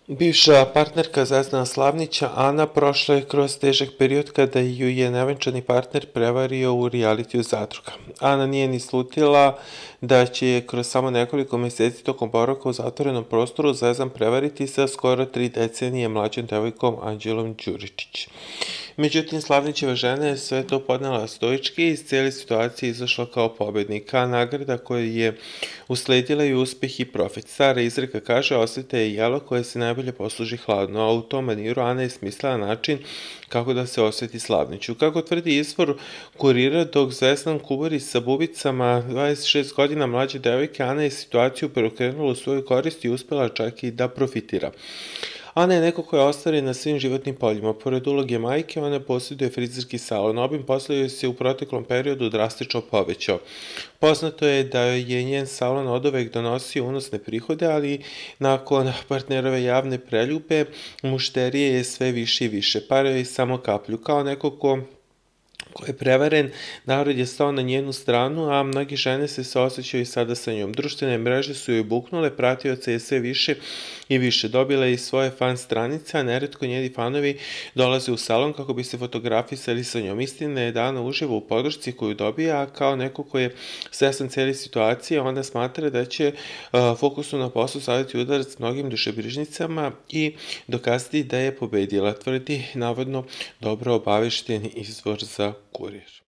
Bivša partnerka Zvezdana Slavnića, Ana, prošla je kroz težak period kada ju je nevenčani partner prevario u realitiju Zadruga. Ana nije ni slutila da će je kroz samo nekoliko meseci tokom boravka u zatvorenom prostoru Zvezdan prevariti sa skoro 3 decenije mlađom devojkom Anđelom Đuričić. Međutim, Slavnićeva žena je sve to podnela stoički i iz cijele situacije izašla kao pobednika, a nagrada koja je usledila je uspeh i profit. Stara izreka kaže: osveta je jelo koje se najbolje posluži hladno, a u tom maniru Ana je smislila način kako da se osveti Slavniću. Kako tvrdi izvor Kurira, dok Zvezdan kubari sa bubicama 26 godina mlađe devojke, Ana je situaciju preokrenula u svoju korist i uspela čak i da profitira. Ana je neko koja je ostvaren na svim životnim poljima. Pored uloge majke, ona posjeduje frizerski salon. Obim posla joj se u proteklom periodu drastično povećao. Poznato je da je njen salon oduvek donosio unosne prihode, ali nakon partnerove javne preljube, mušterije je sve više i više. Para joj samo kaplju. Kao neko ko je prevaren, narod je stao na njenu stranu, a mnogi žene se saosećaju i sada sa njom. Društvene mreže su joj buknule, pratioca je sve više i više. Dobila je i svoje fan stranice, a neretko njeni fanovi dolaze u salon kako bi se fotografisali sa njom. Istina je da Ana uživa u podršci koju dobija, a kao neko ko je svestan cijele situacije, ona smatra da će fokusu na poslu staviti udarac mnogim dušebrižnicama i dokazati da je pobedila, tvrdi navodno dobro obavešteni izvor za Kurir.